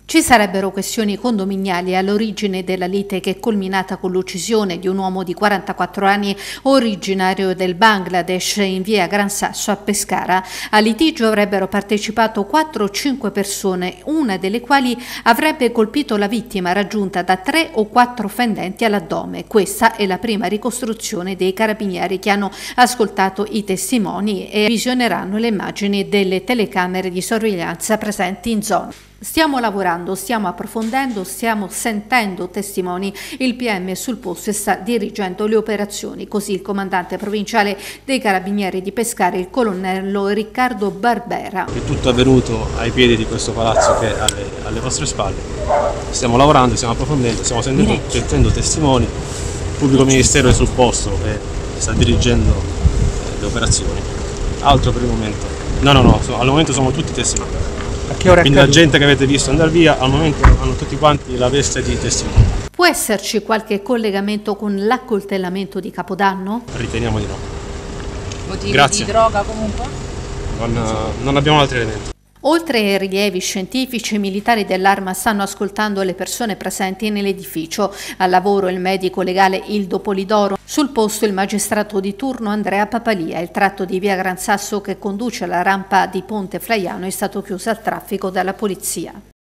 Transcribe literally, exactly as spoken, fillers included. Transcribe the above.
Ci sarebbero questioni condominiali all'origine della lite che è culminata con l'uccisione di un uomo di quarantaquattro anni originario del Bangladesh in via Gran Sasso a Pescara. Al litigio avrebbero partecipato quattro o cinque persone, una delle quali avrebbe colpito la vittima raggiunta da tre o quattro fendenti all'addome. Questa è la prima ricostruzione dei carabinieri che hanno ascoltato i testimoni e visioneranno le immagini delle telecamere di sorveglianza presenti in zona. Stiamo lavorando, stiamo approfondendo, stiamo sentendo testimoni. Il P M è sul posto e sta dirigendo le operazioni. Così il comandante provinciale dei Carabinieri di Pescara, il colonnello Riccardo Barbera. È tutto avvenuto ai piedi di questo palazzo che è alle, alle vostre spalle. Stiamo lavorando, stiamo approfondendo, stiamo sentendo, sentendo testimoni. Il pubblico ministero è sul posto e sta dirigendo le operazioni. Altro per il momento. No, no, no, al momento sono tutti testimoni. Quindi la gente che avete visto andare via al momento hanno tutti quanti la veste di testimoni. Può esserci qualche collegamento con l'accoltellamento di Capodanno? Riteniamo di no. Motivi Grazie. di droga comunque? Non, non abbiamo altri elementi. Oltre ai rilievi scientifici, i militari dell'Arma stanno ascoltando le persone presenti nell'edificio. Al lavoro il medico legale Ildo Polidoro, sul posto il magistrato di turno Andrea Papalia. Il tratto di via Gran Sasso che conduce alla rampa di Ponte Flaiano è stato chiuso al traffico dalla polizia.